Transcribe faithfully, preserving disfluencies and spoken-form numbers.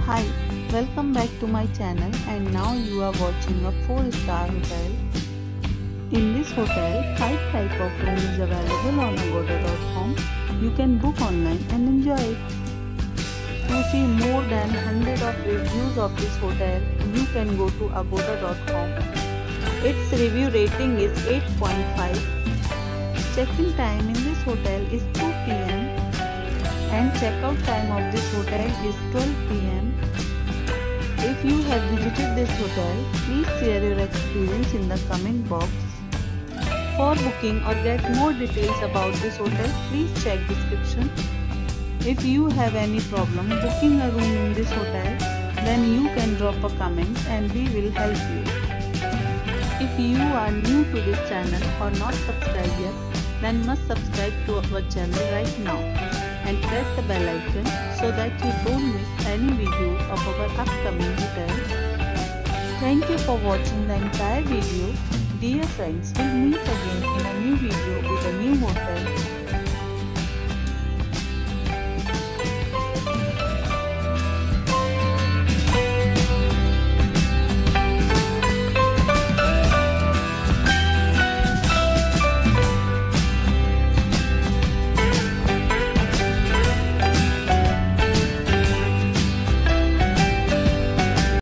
Hi, welcome back to my channel, and now you are watching a four star hotel. In this hotel, five type of room is available on agoda dot com. You can book online and enjoy it. To see more than one hundred of reviews of this hotel, you can go to agoda dot com. Its review rating is eight point five. Check-in time in this hotel is two p m and check-out time of this hotel is twelve p m If you have visited this hotel, please share your experience in the comment box. For booking or get more details about this hotel, please check description. If you have any problem booking a room in this hotel, then you can drop a comment and we will help you. If you are new to this channel or not subscribed yet, then must subscribe to our channel right now and press the bell icon so that you don't miss any video of our upcoming hotel. Thank you for watching the entire video. Dear friends, we'll meet again in a new video with a new hotel.